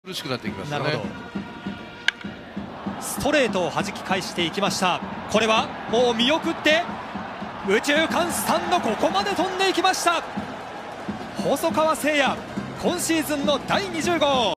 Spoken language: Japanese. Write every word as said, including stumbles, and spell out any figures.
苦しくなってきますね。 なるほど。ストレートを弾き返していきました。これはもう見送って右中間スタンド、ここまで飛んでいきました。細川成也、今シーズンのだいにじゅう号。